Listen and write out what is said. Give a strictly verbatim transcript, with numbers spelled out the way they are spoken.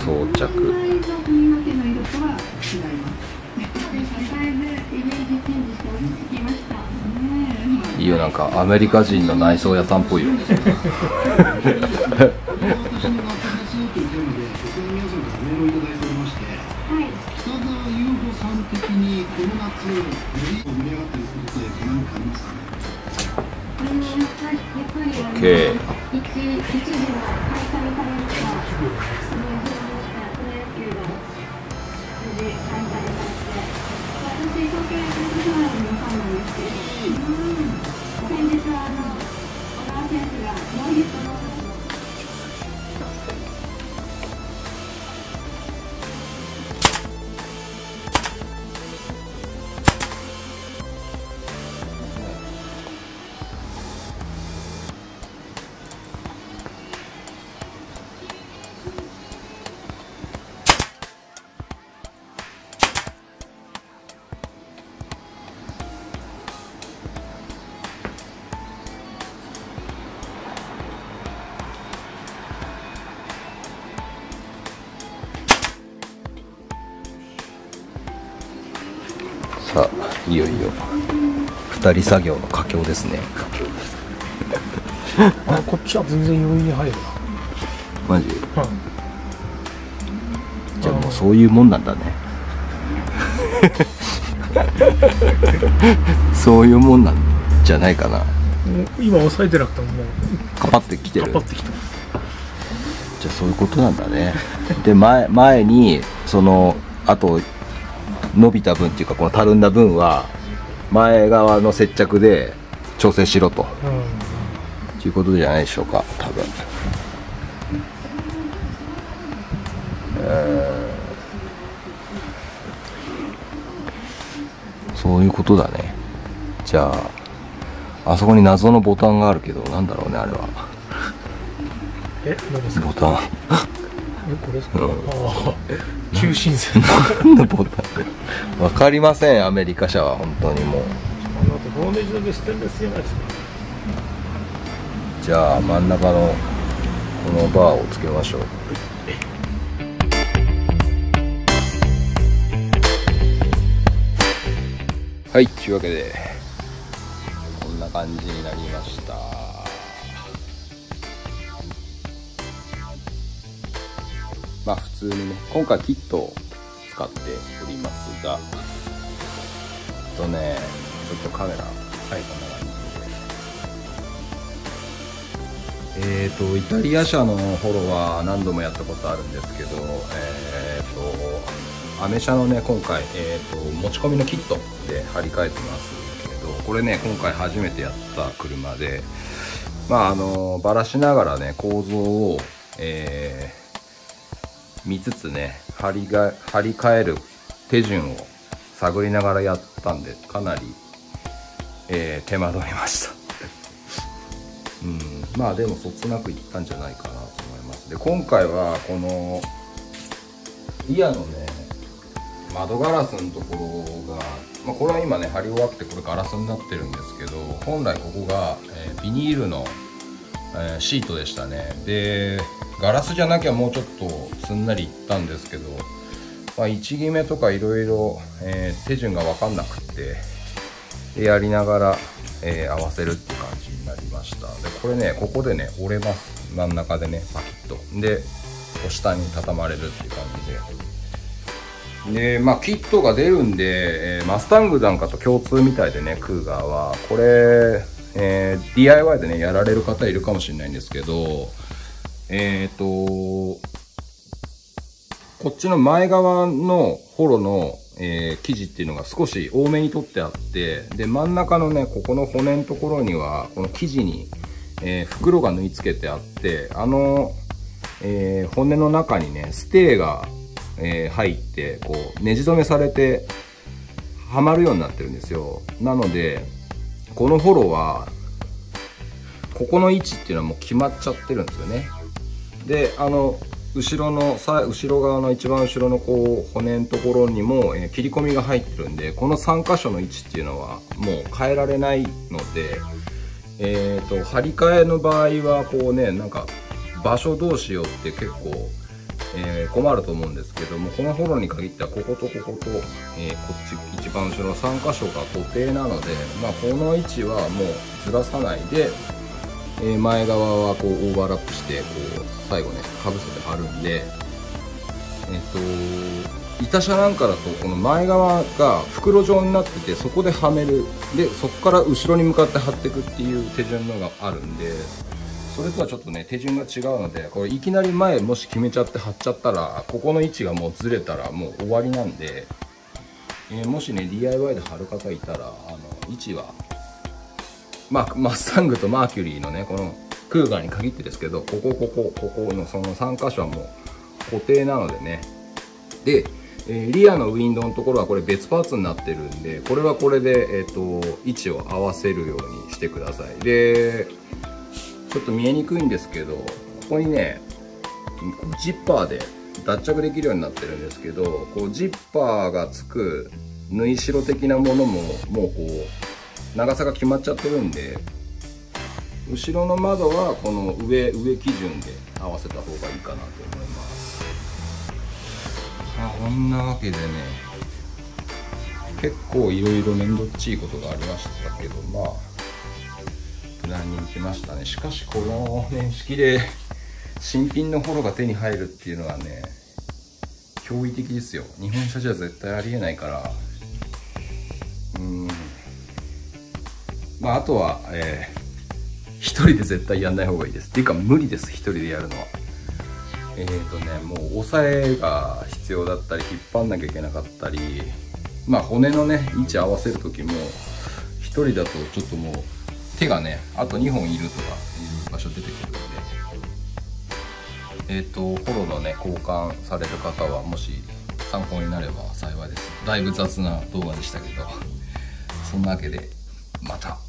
装着。いいよ、なんかアメリカ人の内装屋さんっぽいよ。オッケー。さあ、いよいよ二人作業の佳境ですね。 あ、こっちは全然余裕に入るな。 マジ？うん、じゃあもうそういうもんなんだね。そういうもんなんじゃないかな。 今押さえてなくてももうカパってきてる。 カパってきた。 じゃあそういうことなんだね。で、前前にそのあと伸びた分っていうか、このたるんだ分は前側の接着で調整しろと、うん、いうことじゃないでしょうか、多分。えー、そういうことだね。じゃああそこに謎のボタンがあるけど、なんだろうね、あれは。 え、何ですか？ ボタン。 え、これですか？うん、ああ、中心線。 何のボタン？わかりません、アメリカ車は本当にもう。じゃあ真ん中のこのバーをつけましょう。はい、というわけでこんな感じになりました。まあ普通にね、今回キットを使っておりますが、えっとね、ちょっとカメラ、はい、こんな感じで。えっと、イタリア車のフォローは何度もやったことあるんですけど、えっと、アメ車のね、今回、えっと、持ち込みのキットで張り替えてますけど、これね、今回初めてやった車で、まあ、あの、ばらしながらね、構造を、えー見つつね、張りが張り替える手順を探りながらやったんで、かなり、えー、手間取りました。うん、まあでもそつなくいったんじゃないかなと思います。で、今回はこのリアのね、窓ガラスのところが、まあ、これは今ね貼り終わってこれガラスになってるんですけど、本来ここが、えー、ビニールの、えー、シートでしたね。で、ガラスじゃなきゃもうちょっとすんなりいったんですけど、まあ、位置決めとかいろいろ手順が分かんなくってでやりながら、えー、合わせるっていう感じになりました。でこれね、ここでね折れます。真ん中でねパキッとで下に畳まれるっていう感じで、でまあキットが出るんで、えー、マスタングなんかと共通みたいでね、クーガーはこれ、えー、ディーアイワイ でねやられる方いるかもしれないんですけど、えっと、こっちの前側のホロの、えー、生地っていうのが少し多めに取ってあって、で、真ん中のね、ここの骨のところには、この生地に、えー、袋が縫い付けてあって、あの、えー、骨の中にね、ステーが、えー、入って、こう、ネジ止めされて、はまるようになってるんですよ。なので、このホロは、ここの位置っていうのはもう決まっちゃってるんですよね。で、あの後ろのさ後ろ側の一番後ろのこう骨のところにも、えー、切り込みが入ってるんで、このさん箇所の位置っていうのはもう変えられないので、えーと張り替えの場合はこうね、なんか場所どうしようって結構えー、困ると思うんですけども、このホロに限ってはこことここと、えー、こっち一番後ろのさん箇所が固定なので、まあ、この位置はもうずらさないで、えー、前側はこうオーバーラップしてこう最後ねかぶせて貼るんで、えっと板車なんかだとこの前側が袋状になってて、そこではめる、でそこから後ろに向かって貼っていくっていう手順のがあるんで、それとはちょっとね手順が違うので、これいきなり前もし決めちゃって貼っちゃったら、ここの位置がもうずれたらもう終わりなんで、えー、もしね ディーアイワイ で貼る方いたら、あの位置はまあマッサングとマーキュリーのねこのクーガーに限ってですけど、ここここここのそのさん箇所はもう固定なのでね。でえー、リアのウィンドウのところはこれ別パーツになってるんで、これはこれで、えー、と位置を合わせるようにしてください。でちょっと見えにくいんですけど、ここにねジッパーで脱着できるようになってるんですけど、こうジッパーがつく縫い代的なものももうこう長さが決まっちゃってるんで、後ろの窓はこの上上基準で合わせた方がいいかなと思います。まあ、こんなわけでね、結構いろいろ面倒っちいことがありましたけど、まあ無難にいきましたね。しかしこの年式で新品のホロが手に入るっていうのはね驚異的ですよ。日本車じゃ絶対ありえないから。うーんまああとは、えー、一人で絶対やんない方がいいです。っていうか無理です、一人でやるのは。えーとね、もう押さえが必要だったり引っ張んなきゃいけなかったり、まあ骨のね位置合わせる時も一人だとちょっともう手がねあとにほんいるとかいう場所出てくるんで、えーとホロのね交換される方はもし参考になれば幸いです。だいぶ雑な動画でしたけど、そんなわけでまた。